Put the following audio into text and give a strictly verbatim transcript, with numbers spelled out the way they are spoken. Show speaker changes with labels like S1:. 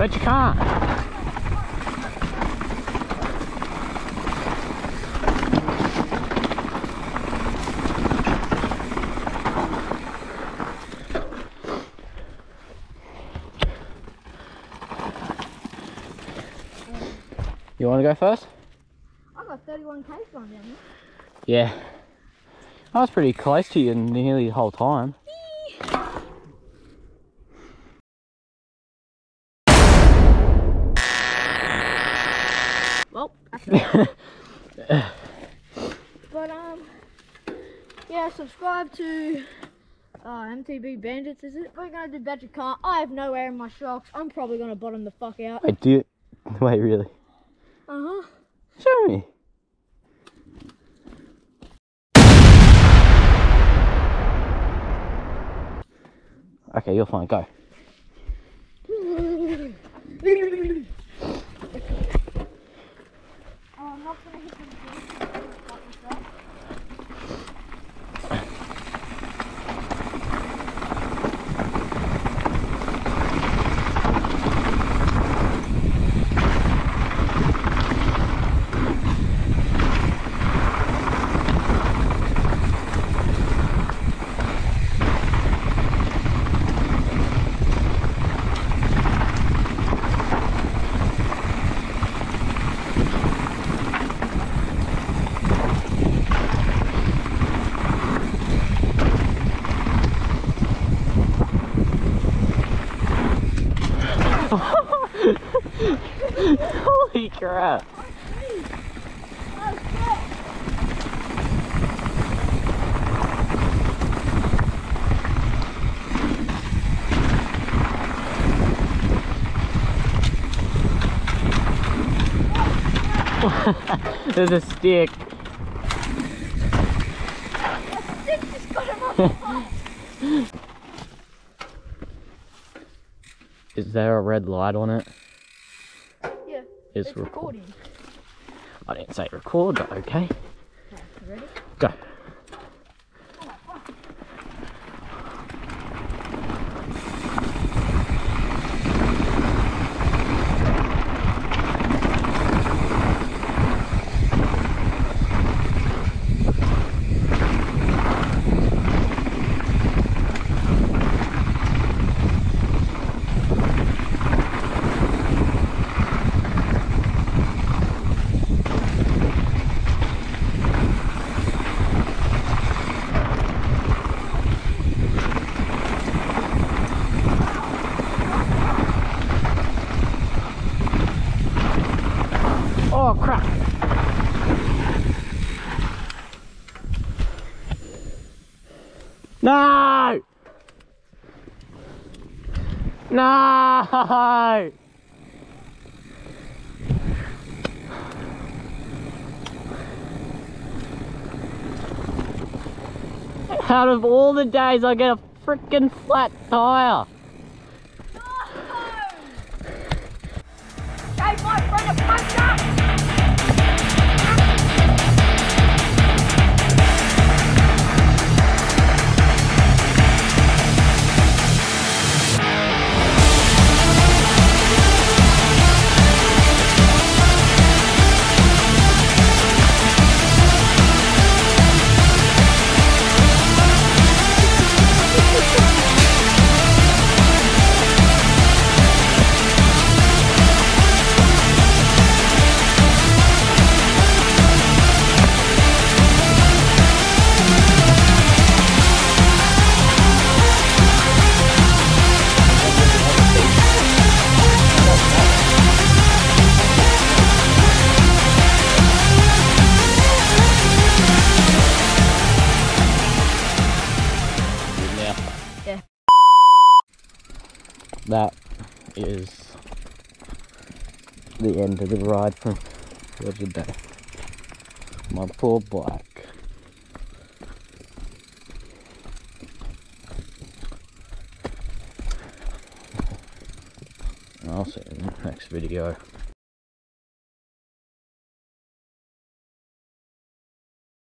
S1: But you can't. You want to go first?
S2: I got thirty-one K from them.
S1: Yeah. I was pretty close to you nearly the whole time.
S2: Well, that's it. But um, yeah, subscribe to uh, M T B Bandits. Is it? We're gonna do Badger Car. I have no air in my shocks. I'm probably gonna bottom the fuck out.
S1: Wait, do you? Wait, really?
S2: Uh huh.
S1: Show me. Okay, you're fine. Go.
S2: Oh, I'm not gonna hit them.
S1: Holy crap. There's a stick.
S2: The stick just got him off.
S1: Is there a red light on it?
S2: Yeah,
S1: It's,
S2: it's
S1: record.
S2: recording.
S1: I didn't say record, but okay.
S2: Okay, you ready?
S1: Go. Oh crap! No! No! Out of all the days, I get a freaking flat tire.
S2: Hey, my friend, a puncher!
S1: That is the end of the ride from for the day. My poor bike. I'll see you in the next video.